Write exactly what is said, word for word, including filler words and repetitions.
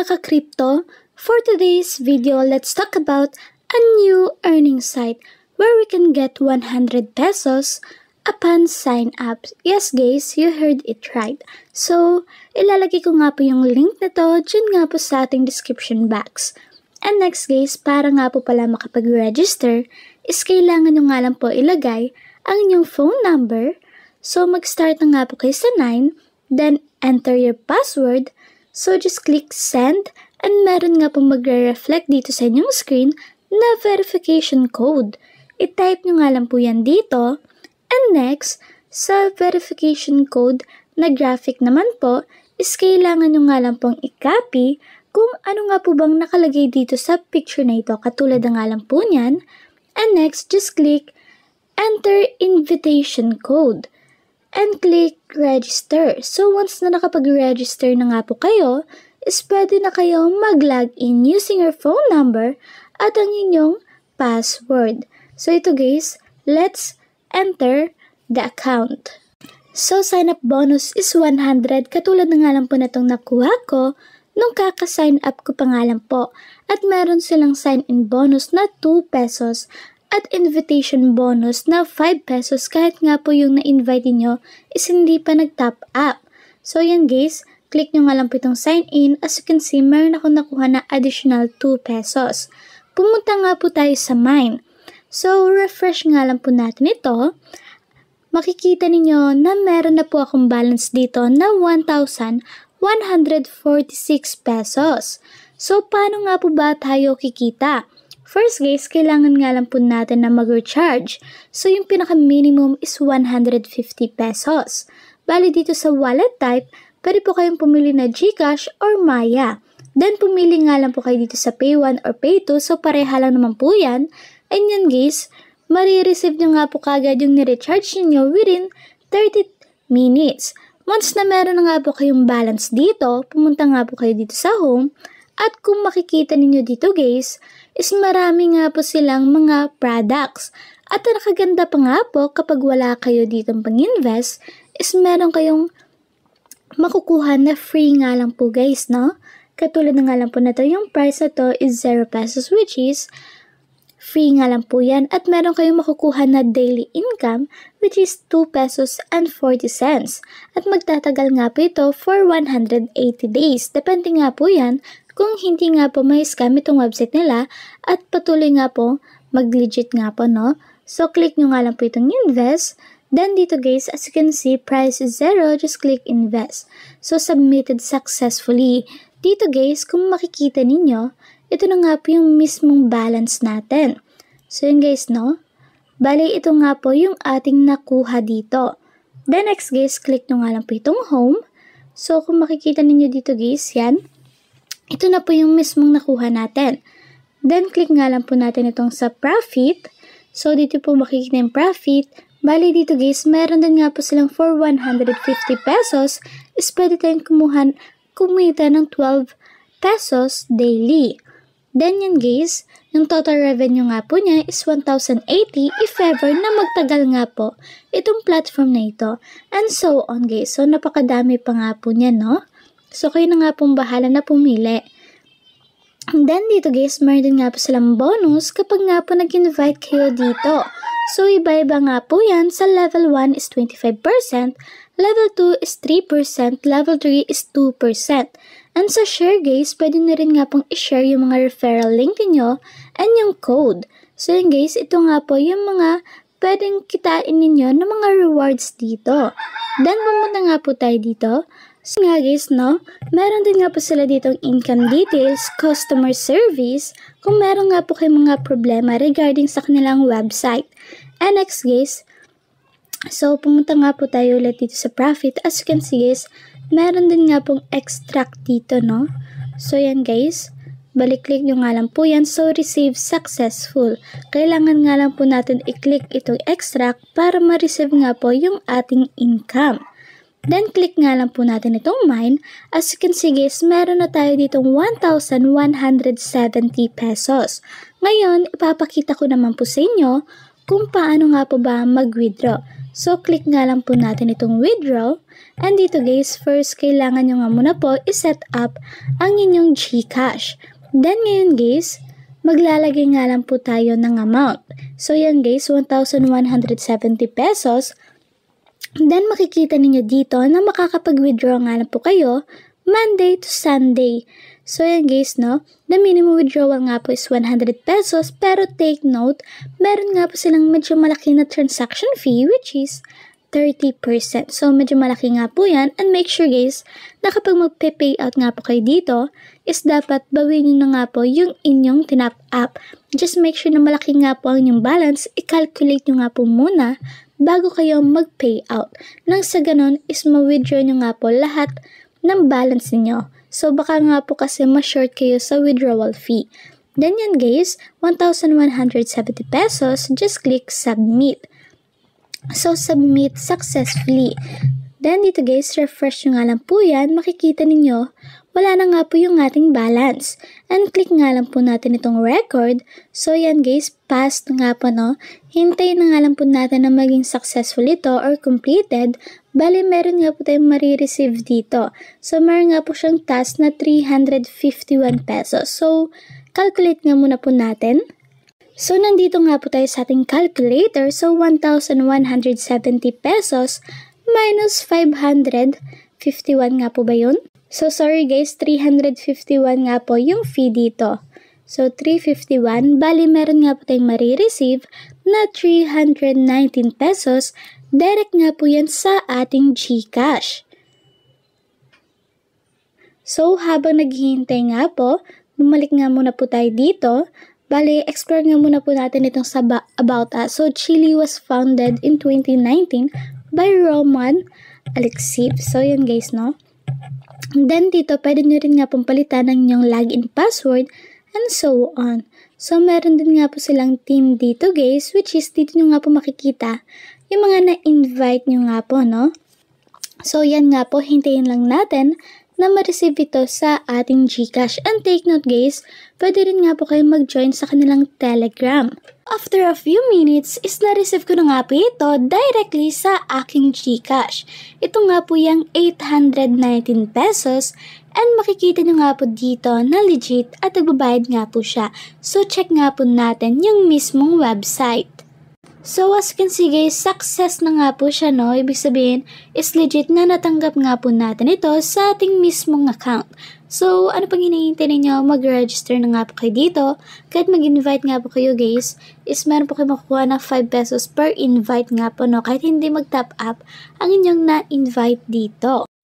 mga ka-crypto, for today's video, let's talk about a new earning site where we can get one hundred pesos upon sign up. Yes guys, you heard it right. So, ilalagay ko nga po yung link na to dyan nga po sa ating description box. And next guys, para nga po pala makapag-register, is kailangan nyo nga lang po ilagay ang inyong phone number. So, mag-start na nga po kayo sa nine, then enter your password. So, just click send, and meron nga pong magre-reflect dito sa inyong screen na verification code. I-type nyo nga lang po yan dito. And next, sa verification code na graphic naman po, is kailangan nyo nga lang pong i-copy kung ano nga po bang nakalagay dito sa picture na ito. Katulad na nga lang po niyan. And next, just click enter invitation code. And click register. So, once na nakapag-register na nga po kayo, is pwede na kayo mag-log in using your phone number at ang inyong password. So, ito guys, let's enter the account. So, sign-up bonus is one hundred. Katulad na nga lang po na itong nakuha ko nung kaka-sign up ko pa nga lang po. At meron silang sign-in bonus na two pesos. At invitation bonus na five pesos kahit nga po yung na-invite niyo is hindi pa nag-top up. So yan guys, click nyo nga lang po itong sign in. As you can see, meron ako nakuha na additional two pesos. Pumunta nga po tayo sa mine. So refresh nga lang po natin ito. Makikita ninyo na meron na po akong balance dito na one thousand one hundred forty-six pesos. So paano nga po ba tayo kikita? First guys, kailangan nga lang po natin na mag-recharge. So yung pinaka-minimum is one hundred fifty pesos. Bali dito sa wallet type, pwede po kayong pumili na GCash or Maya. Then pumili nga lang po kayo dito sa Pay one or Pay two. So pareha lang naman po yan. And yan guys, marireceive nyo nga po kagad yung ni-recharge nyo within thirty minutes. Once na meron na nga po kayong balance dito, pumunta nga po kayo dito sa home. At kung makikita ninyo dito guys, is marami nga po silang mga products. At nakaganda pa nga po kapag wala kayo dito pang-invest, is meron kayong makukuha na free nga lang po guys, no? Katulad na nga lang po na to, yung price na to is zero pesos, which is free nga lang po yan. At meron kayong makukuha na daily income, which is two pesos and forty cents. At magtatagal nga po ito for one hundred eighty days. Depende nga po yan kung hindi nga po may scam itong website nila at patuloy nga po mag-legit nga po, no? So, click nyo nga lang po itong invest. Then, dito guys, as you can see, price is zero. Just click invest. So, submitted successfully. Dito guys, kung makikita ninyo, ito na nga po yung mismong balance natin. So, yun guys, no? Bali, ito nga po yung ating nakuha dito. Then, next guys, click nyo nga lang po itong home. So, kung makikita ninyo dito guys, yan. Ito na po yung mismong nakuha natin. Then, click nga lang po natin itong sa profit. So, dito po makikita yung profit. Bali dito guys, meron din nga po silang for one hundred fifty pesos is pwede tayong kumuha, kumita ng twelve pesos daily. Then yan guys, yung total revenue nga po niya is one thousand eighty if ever na magtagal nga po itong platform na ito. And so on guys. So, napakadami pa nga po niya, no? So, kayo na nga pong bahala na pumili. And then, dito guys, meron din nga po silang bonus kapag nga po nag-invite kayo dito. So, iba-iba nga po yan. Sa level one is twenty-five percent, level two is three percent, level three is two percent. And sa share guys, pwede na rin nga pong i-share yung mga referral link niyo and yung code. So, yun guys, ito nga po yung mga pwedeng kitain ninyo ng mga rewards dito. Then, pumunta nga po tayo dito. So nga guys, no, meron din nga po sila ditong income details, customer service, kung meron nga po kayong mga problema regarding sa kanilang website. And next guys, so pumunta nga po tayo ulit dito sa profit. As you can see guys, meron din nga pong extract dito, no. So yan guys, balik-click nyo nga lang po yan. So receive successful. Kailangan nga lang po natin i-click itong extract para ma-receive nga po yung ating income. Then, click nga lang po natin itong mine. As you can see guys, meron na tayo ditong one thousand one hundred seventy pesos. Ngayon, ipapakita ko naman po sa inyo kung paano nga po ba mag-withdraw. So, click nga lang po natin itong withdraw. And dito guys, first kailangan nyo nga muna po i-set up ang inyong GCash. Then ngayon guys, maglalagay nga lang po tayo ng amount. So yan guys, one thousand one hundred seventy pesos. Then makikita ninyo dito na makakapag-withdraw nga lang po kayo Monday to Sunday. So yan guys, no? The minimum withdrawal nga po is one hundred pesos. Pero take note, meron nga po silang medyo malaki na transaction fee which is thirty percent. So medyo malaki nga po yan. And make sure guys, na kapag magpe-payout nga po kayo dito, is dapat bawin nyo na nga po yung inyong tinap up. Just make sure na malaki nga po ang inyong balance. I-calculate nyo nga po muna bago kayo mag-payout. Nang sa ganon is ma-withdraw nyo nga po lahat ng balance niyo. So, baka nga po kasi ma-short kayo sa withdrawal fee. Then yan guys, one thousand one hundred seventy pesos, just click submit. So, submit successfully. Then dito guys, refresh nyo nga lang po yan, makikita ninyo, wala na nga po yung ating balance. And click nga lang po natin itong record. So yan guys, passed nga po no. Hintayin na nga lang po natin na maging successful ito or completed. Bali, meron nga po tayong marireceive dito. So meron nga po siyang task na three hundred fifty-one pesos. So, calculate nga muna po natin. So, nandito nga po tayo sa ating calculator. So, one thousand one hundred seventy pesos minus five hundred fifty-one nga po ba yun? So, sorry guys, three hundred fifty-one nga po yung fee dito. So, three hundred fifty-one, bali meron nga po tayong marireceive na three hundred nineteen pesos. Direct nga po yan sa ating GCash. So, habang naghihintay nga po, bumalik nga muna po tayo dito. Bali, explore nga muna po natin itong sa About Us. So, Chili was founded in twenty nineteen by Roman Alexiv. So, yun guys, no? Then, dito, pwede nyo rin nga pong palitan ng inyong login password and so on. So, meron din nga po silang team dito, guys, which is dito nyo nga po makikita yung mga na-invite nyo nga po, no? So, yan nga po, hintayin lang natin na ma-receive ito sa ating GCash. And take note guys, pwede rin nga po kayo mag-join sa kanilang Telegram. After a few minutes, is na-receive ko na nga po ito directly sa aking GCash. Ito nga po yung eight hundred nineteen pesos and makikita nyo nga po dito na legit at nagbabayad nga po siya. So, check nga po natin yung mismong website. So, as you can see guys, success na nga po siya, no? Ibig sabihin, is legit na natanggap nga po natin ito sa ating mismong account. So, ano pang hinihintay ninyo? Mag-register na nga po kayo dito. Kahit mag-invite nga po kayo guys, is meron po kayo makukuha na five pesos per invite nga po, no? Kahit hindi mag-top up ang inyong na-invite dito.